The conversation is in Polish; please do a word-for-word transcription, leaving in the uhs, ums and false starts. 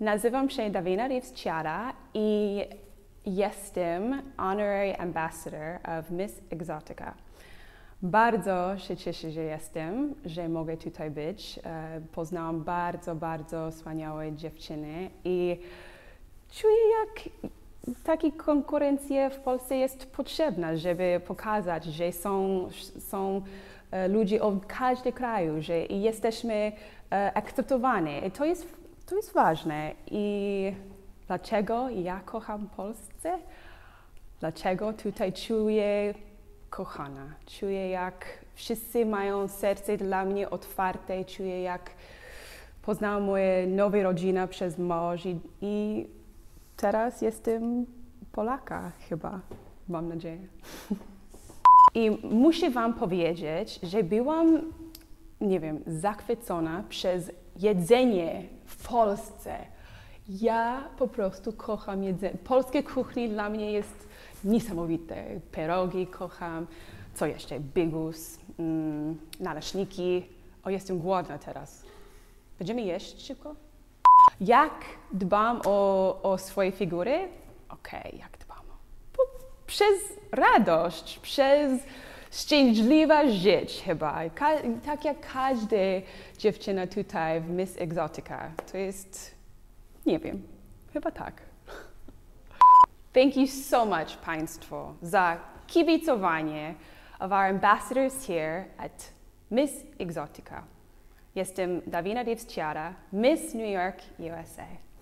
Nazywam się Davina Revees i jestem Honorary Ambassador of Miss Egzotica. Bardzo się cieszę, że jestem, że mogę tutaj być. Poznałam bardzo, bardzo wspaniałe dziewczyny i czuję, jak taka konkurencja w Polsce jest potrzebna, żeby pokazać, że są, są ludzie od każdego kraju, że jesteśmy akceptowani. I to jest, to jest ważne. I dlaczego ja kocham Polskę? Dlaczego tutaj czuję kochana? Czuję, jak wszyscy mają serce dla mnie otwarte, czuję, jak poznałam moje nowe rodziny przez mąż i, i teraz jestem Polaka chyba, mam nadzieję. I muszę wam powiedzieć, że byłam, nie wiem, zachwycona przez jedzenie w Polsce. Ja po prostu kocham jedzenie. Polskie kuchni dla mnie jest niesamowite. Pierogi kocham, co jeszcze? Bigos, mm, naleśniki. O, jestem głodna teraz. Będziemy jeść szybko? Jak dbam o, o swoje figury? Okej, okay, jak dbam? Przez radość, przez szczęśliwe życie chyba. Ka tak jak każda dziewczyna tutaj w Miss Egzotica. To jest, nie wiem, chyba tak. Thank you so much, Państwo, za kibicowanie of our ambassadors here at Miss Egzotica. Jestem Davina Revees, Miss New York, U S A.